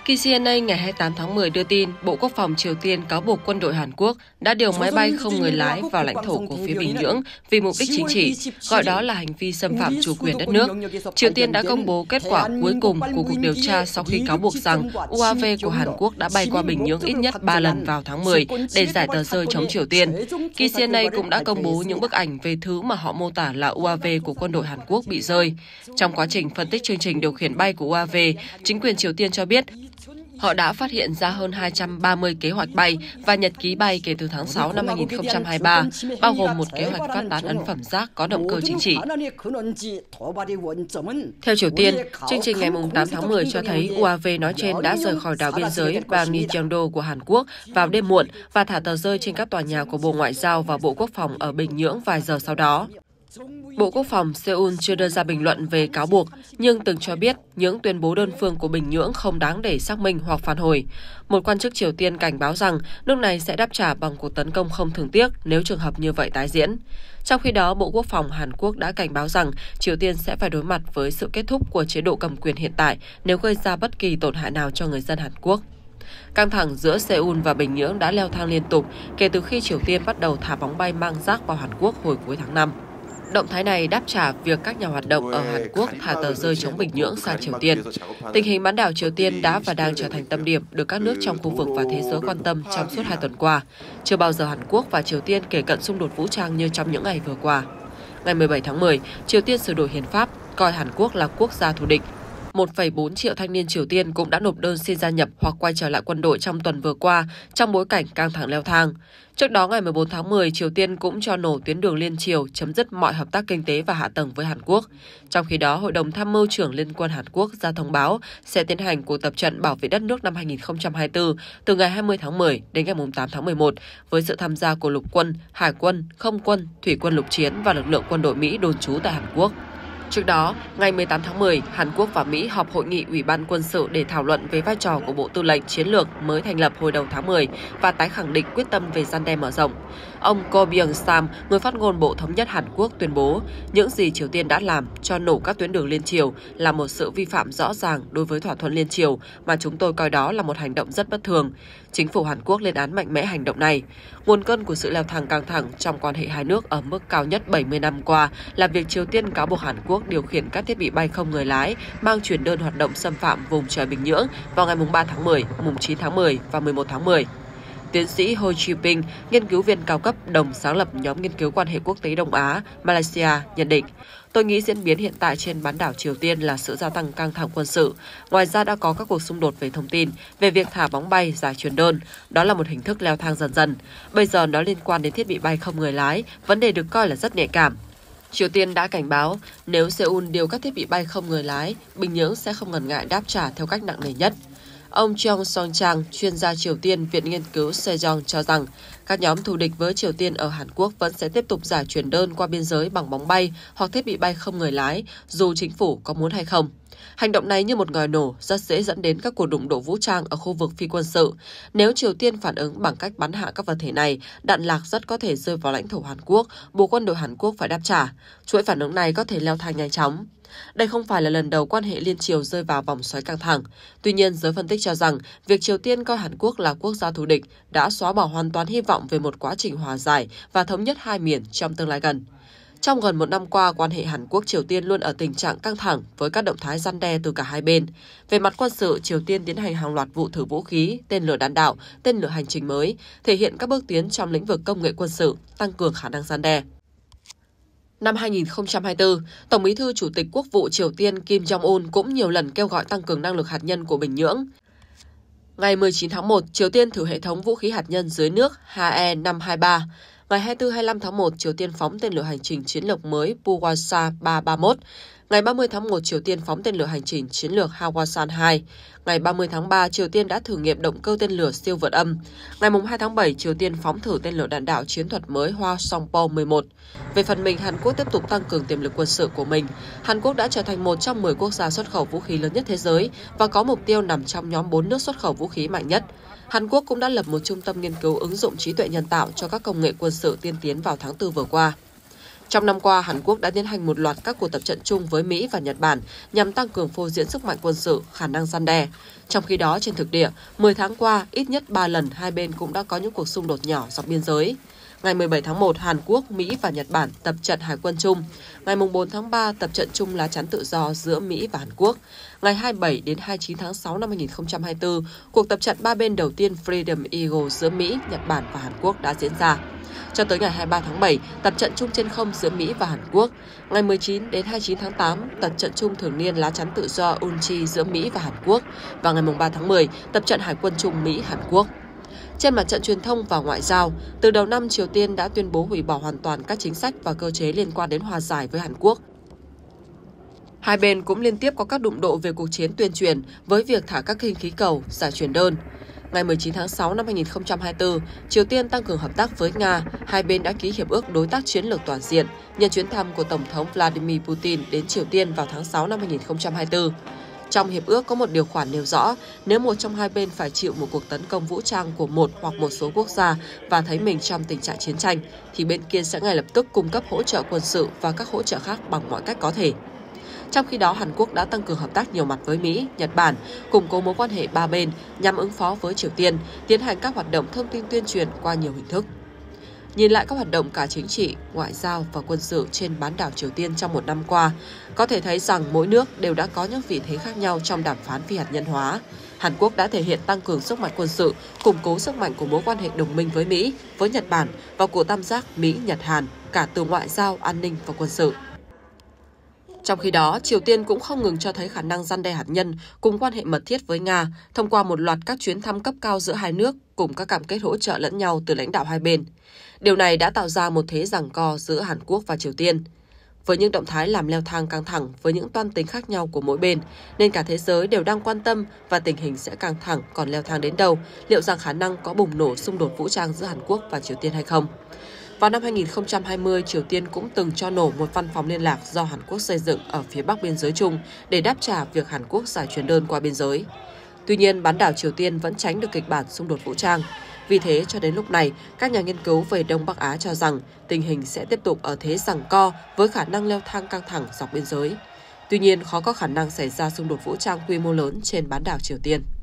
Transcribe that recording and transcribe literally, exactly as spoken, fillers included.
ca xê en a ngày hai mươi tám tháng mười đưa tin, Bộ Quốc phòng Triều Tiên cáo buộc quân đội Hàn Quốc đã điều máy bay không người lái vào lãnh thổ của phía Bình Nhưỡng vì mục đích chính trị, gọi đó là hành vi xâm phạm chủ quyền đất nước. Triều Tiên đã công bố kết quả cuối cùng của cuộc điều tra sau khi cáo buộc rằng u a vê của Hàn Quốc đã bay qua Bình Nhưỡng ít nhất ba lần vào tháng mười để giải tờ rơi chống Triều Tiên. ca xê en a cũng đã công bố những bức ảnh về thứ mà họ mô tả là u a vê của quân đội Hàn Quốc bị rơi. Trong quá trình phân tích chương trình điều khiển bay của u a vê, chính quyền Triều Tiên cho biết họ đã phát hiện ra hơn hai trăm ba mươi kế hoạch bay và nhật ký bay kể từ tháng sáu năm hai nghìn không trăm hai mươi ba, bao gồm một kế hoạch phát tán ấn phẩm rác có động cơ chính trị. Theo Triều Tiên, chương trình ngày tám tháng mười cho thấy u a vê nói trên đã rời khỏi đảo biên giới bang Jeongnam của Hàn Quốc vào đêm muộn và thả tờ rơi trên các tòa nhà của Bộ Ngoại giao và Bộ Quốc phòng ở Bình Nhưỡng vài giờ sau đó. Bộ Quốc phòng Seoul chưa đưa ra bình luận về cáo buộc, nhưng từng cho biết những tuyên bố đơn phương của Bình Nhưỡng không đáng để xác minh hoặc phản hồi. Một quan chức Triều Tiên cảnh báo rằng nước này sẽ đáp trả bằng cuộc tấn công không thương tiếc nếu trường hợp như vậy tái diễn. Trong khi đó, Bộ Quốc phòng Hàn Quốc đã cảnh báo rằng Triều Tiên sẽ phải đối mặt với sự kết thúc của chế độ cầm quyền hiện tại nếu gây ra bất kỳ tổn hại nào cho người dân Hàn Quốc. Căng thẳng giữa Seoul và Bình Nhưỡng đã leo thang liên tục kể từ khi Triều Tiên bắt đầu thả bóng bay mang rác vào Hàn Quốc hồi cuối tháng năm. Động thái này đáp trả việc các nhà hoạt động ở Hàn Quốc thả tờ rơi chống Bình Nhưỡng sang Triều Tiên. Tình hình bán đảo Triều Tiên đã và đang trở thành tâm điểm được các nước trong khu vực và thế giới quan tâm trong suốt hai tuần qua. Chưa bao giờ Hàn Quốc và Triều Tiên kể cận xung đột vũ trang như trong những ngày vừa qua. Ngày mười bảy tháng mười, Triều Tiên sửa đổi hiến pháp, coi Hàn Quốc là quốc gia thù địch. một phẩy bốn triệu thanh niên Triều Tiên cũng đã nộp đơn xin gia nhập hoặc quay trở lại quân đội trong tuần vừa qua trong bối cảnh căng thẳng leo thang. Trước đó, ngày mười bốn tháng mười, Triều Tiên cũng cho nổ tuyến đường liên Triều, chấm dứt mọi hợp tác kinh tế và hạ tầng với Hàn Quốc. Trong khi đó, Hội đồng Tham mưu trưởng Liên quân Hàn Quốc ra thông báo sẽ tiến hành cuộc tập trận bảo vệ đất nước năm hai nghìn không trăm hai mươi tư từ ngày hai mươi tháng mười đến ngày tám tháng mười một với sự tham gia của lục quân, hải quân, không quân, thủy quân lục chiến và lực lượng quân đội Mỹ đồn trú tại Hàn Quốc. Trước đó, ngày mười tám tháng mười, Hàn Quốc và Mỹ họp hội nghị Ủy ban quân sự để thảo luận về vai trò của Bộ Tư lệnh Chiến lược mới thành lập hồi đầu tháng mười và tái khẳng định quyết tâm về răn đe mở rộng. Ông Ko Byung-sam, người phát ngôn Bộ Thống nhất Hàn Quốc tuyên bố, những gì Triều Tiên đã làm cho nổ các tuyến đường liên Triều là một sự vi phạm rõ ràng đối với thỏa thuận liên Triều mà chúng tôi coi đó là một hành động rất bất thường. Chính phủ Hàn Quốc lên án mạnh mẽ hành động này. Nguồn cơn của sự leo thang căng thẳng trong quan hệ hai nước ở mức cao nhất bảy mươi năm qua là việc Triều Tiên cáo buộc Hàn Quốc điều khiển các thiết bị bay không người lái mang truyền đơn hoạt động xâm phạm vùng trời Bình Nhưỡng vào ngày ba tháng mười, chín tháng mười và mười một tháng mười. Tiến sĩ Ho Chi Ping, nghiên cứu viên cao cấp đồng sáng lập nhóm nghiên cứu quan hệ quốc tế Đông Á, Malaysia, nhận định, tôi nghĩ diễn biến hiện tại trên bán đảo Triều Tiên là sự gia tăng căng thẳng quân sự. Ngoài ra đã có các cuộc xung đột về thông tin, về việc thả bóng bay, giải truyền đơn. Đó là một hình thức leo thang dần dần. Bây giờ nó liên quan đến thiết bị bay không người lái, vấn đề được coi là rất nhạy cảm. Triều Tiên đã cảnh báo nếu Seoul điều các thiết bị bay không người lái, Bình Nhưỡng sẽ không ngần ngại đáp trả theo cách nặng nề nhất. Ông Cheong Song Chang, chuyên gia Triều Tiên, Viện Nghiên cứu Sejong cho rằng các nhóm thù địch với Triều Tiên ở Hàn Quốc vẫn sẽ tiếp tục giải truyền đơn qua biên giới bằng bóng bay hoặc thiết bị bay không người lái, dù chính phủ có muốn hay không. Hành động này như một ngòi nổ rất dễ dẫn đến các cuộc đụng độ vũ trang ở khu vực phi quân sự. Nếu Triều Tiên phản ứng bằng cách bắn hạ các vật thể này, đạn lạc rất có thể rơi vào lãnh thổ Hàn Quốc, buộc quân đội Hàn Quốc phải đáp trả. Chuỗi phản ứng này có thể leo thang nhanh chóng. Đây không phải là lần đầu quan hệ liên Triều rơi vào vòng xoáy căng thẳng. Tuy nhiên, giới phân tích cho rằng việc Triều Tiên coi Hàn Quốc là quốc gia thù địch đã xóa bỏ hoàn toàn hy vọng về một quá trình hòa giải và thống nhất hai miền trong tương lai gần. Trong gần một năm qua, quan hệ Hàn Quốc-Triều Tiên luôn ở tình trạng căng thẳng với các động thái răn đe từ cả hai bên. Về mặt quân sự, Triều Tiên tiến hành hàng loạt vụ thử vũ khí, tên lửa đạn đạo, tên lửa hành trình mới, thể hiện các bước tiến trong lĩnh vực công nghệ quân sự, tăng cường khả năng răn đe. Năm hai nghìn không trăm hai mươi tư, Tổng bí thư Chủ tịch Quốc vụ Triều Tiên Kim Jong-un cũng nhiều lần kêu gọi tăng cường năng lực hạt nhân của Bình Nhưỡng. Ngày mười chín tháng một, Triều Tiên thử hệ thống vũ khí hạt nhân dưới nước H E năm hai ba. Ngày hai mươi tư hai mươi lăm tháng một, Triều Tiên phóng tên lửa hành trình chiến lược mới Pugwasa ba ba mốt. Ngày ba mươi tháng một, Triều Tiên phóng tên lửa hành trình chiến lược Hwasong hai. Ngày ba mươi tháng ba, Triều Tiên đã thử nghiệm động cơ tên lửa siêu vượt âm. Ngày hai tháng bảy, Triều Tiên phóng thử tên lửa đạn đạo chiến thuật mới Hwasongpo mười một. Về phần mình, Hàn Quốc tiếp tục tăng cường tiềm lực quân sự của mình. Hàn Quốc đã trở thành một trong mười quốc gia xuất khẩu vũ khí lớn nhất thế giới và có mục tiêu nằm trong nhóm bốn nước xuất khẩu vũ khí mạnh nhất. Hàn Quốc cũng đã lập một trung tâm nghiên cứu ứng dụng trí tuệ nhân tạo cho các công nghệ quân sự tiên tiến vào tháng tư vừa qua. Trong năm qua, Hàn Quốc đã tiến hành một loạt các cuộc tập trận chung với Mỹ và Nhật Bản nhằm tăng cường phô diễn sức mạnh quân sự, khả năng răn đe. Trong khi đó, trên thực địa, mười tháng qua, ít nhất ba lần hai bên cũng đã có những cuộc xung đột nhỏ dọc biên giới. Ngày mười bảy tháng một, Hàn Quốc, Mỹ và Nhật Bản tập trận hải quân chung. Ngày bốn tháng ba, tập trận chung lá chắn tự do giữa Mỹ và Hàn Quốc. Ngày hai mươi bảy đến hai mươi chín tháng sáu năm hai nghìn không trăm hai mươi tư, cuộc tập trận ba bên đầu tiên Freedom Eagle giữa Mỹ, Nhật Bản và Hàn Quốc đã diễn ra. Cho tới ngày hai mươi ba tháng bảy, tập trận chung trên không giữa Mỹ và Hàn Quốc. Ngày mười chín đến hai mươi chín tháng tám, tập trận chung thường niên lá chắn tự do Unchi giữa Mỹ và Hàn Quốc. Và ngày ba tháng mười, tập trận hải quân chung Mỹ-Hàn Quốc. Trên mặt trận truyền thông và ngoại giao, từ đầu năm Triều Tiên đã tuyên bố hủy bỏ hoàn toàn các chính sách và cơ chế liên quan đến hòa giải với Hàn Quốc. Hai bên cũng liên tiếp có các đụng độ về cuộc chiến tuyên truyền với việc thả các khinh khí cầu, giải truyền đơn. Ngày mười chín tháng sáu năm hai nghìn không trăm hai mươi tư, Triều Tiên tăng cường hợp tác với Nga, hai bên đã ký hiệp ước đối tác chiến lược toàn diện nhân chuyến thăm của Tổng thống Vladimir Putin đến Triều Tiên vào tháng sáu năm hai nghìn không trăm hai mươi tư. Trong hiệp ước có một điều khoản nêu rõ, nếu một trong hai bên phải chịu một cuộc tấn công vũ trang của một hoặc một số quốc gia và thấy mình trong tình trạng chiến tranh, thì bên kia sẽ ngay lập tức cung cấp hỗ trợ quân sự và các hỗ trợ khác bằng mọi cách có thể. Trong khi đó, Hàn Quốc đã tăng cường hợp tác nhiều mặt với Mỹ, Nhật Bản, củng cố mối quan hệ ba bên nhằm ứng phó với Triều Tiên, tiến hành các hoạt động thông tin tuyên truyền qua nhiều hình thức. Nhìn lại các hoạt động cả chính trị, ngoại giao và quân sự trên bán đảo Triều Tiên trong một năm qua, có thể thấy rằng mỗi nước đều đã có những vị thế khác nhau trong đàm phán phi hạt nhân hóa. Hàn Quốc đã thể hiện tăng cường sức mạnh quân sự, củng cố sức mạnh của mối quan hệ đồng minh với Mỹ, với Nhật Bản và của tam giác Mỹ-Nhật-Hàn, cả từ ngoại giao, an ninh và quân sự. Trong khi đó, Triều Tiên cũng không ngừng cho thấy khả năng răn đe hạt nhân cùng quan hệ mật thiết với Nga thông qua một loạt các chuyến thăm cấp cao giữa hai nước cùng các cam kết hỗ trợ lẫn nhau từ lãnh đạo hai bên. Điều này đã tạo ra một thế giằng co giữa Hàn Quốc và Triều Tiên. Với những động thái làm leo thang căng thẳng với những toan tính khác nhau của mỗi bên, nên cả thế giới đều đang quan tâm và tình hình sẽ căng thẳng còn leo thang đến đâu, liệu rằng khả năng có bùng nổ xung đột vũ trang giữa Hàn Quốc và Triều Tiên hay không. Vào năm hai nghìn không trăm hai mươi, Triều Tiên cũng từng cho nổ một văn phòng liên lạc do Hàn Quốc xây dựng ở phía bắc biên giới chung để đáp trả việc Hàn Quốc giải truyền đơn qua biên giới. Tuy nhiên, bán đảo Triều Tiên vẫn tránh được kịch bản xung đột vũ trang. Vì thế, cho đến lúc này, các nhà nghiên cứu về Đông Bắc Á cho rằng tình hình sẽ tiếp tục ở thế giằng co với khả năng leo thang căng thẳng dọc biên giới. Tuy nhiên, khó có khả năng xảy ra xung đột vũ trang quy mô lớn trên bán đảo Triều Tiên.